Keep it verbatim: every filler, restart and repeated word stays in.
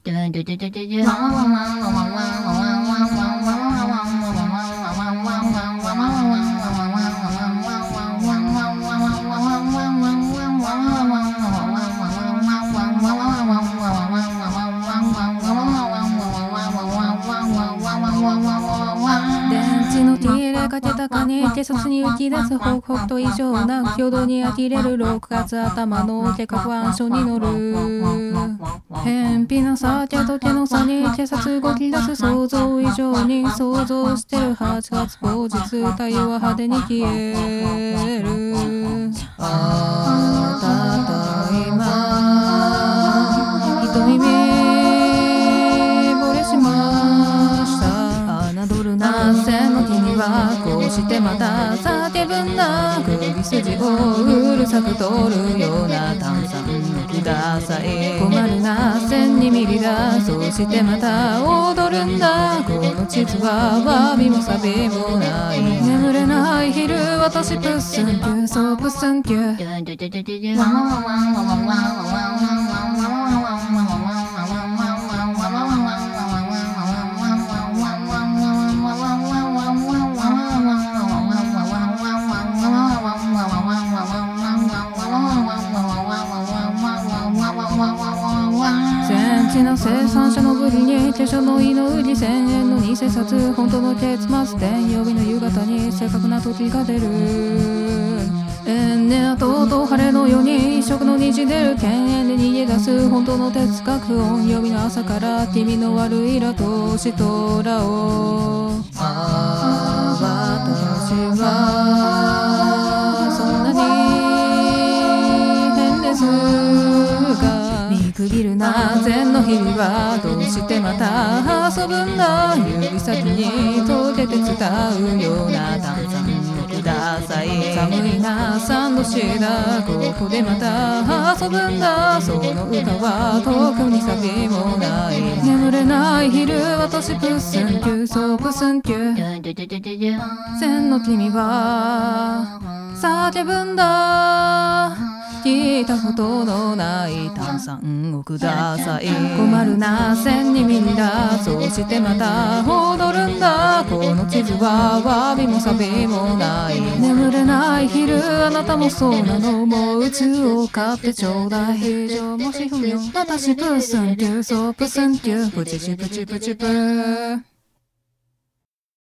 かけたかに警察に浮き出す報告と異常な挙動に呆れるろくがつ頭の計画案書に乗る偏僻な酒と手の差に警察動き出す想像以上に想像してるはちがつ当日太陽は派手に消えるあたた今瞳見惚れしました侮るな線の君はこうしてまた叫ぶんだ首筋をうるさく通るような炭酸ください困るな線にミリだそしてまた踊るんだこの地図はわびもさびもない眠れない昼私プッスンキュそうプッスンキュ戦地の生産者のぶりに手書の胃の売りせんえんの偽札本当の結末天曜日の夕方に正確な時が出るえんねとうとう晴れのように一色の虹出る犬猿で逃げ出す本当の哲学音曜日の朝から君の悪いらとしとらをああ私はそんなに変ですが見くびるな禅の日々はどうしてまた遊ぶんだ指先に溶けて伝うような炭酸をください寒いなサンドシーだここでまた遊ぶんだその歌は特にサビもない眠れない昼私プッスンキュそうプッスンキュ線の君は叫ぶんだ聞いたことのない炭酸をください困るな線にミリだそしてまた踊るんだこの地図はわびもさびもない眠れない昼あなたもそうなのもう宇宙を買ってちょうだい非常もし不明私プッスンキュそうプッスンキュプチチプチプチプ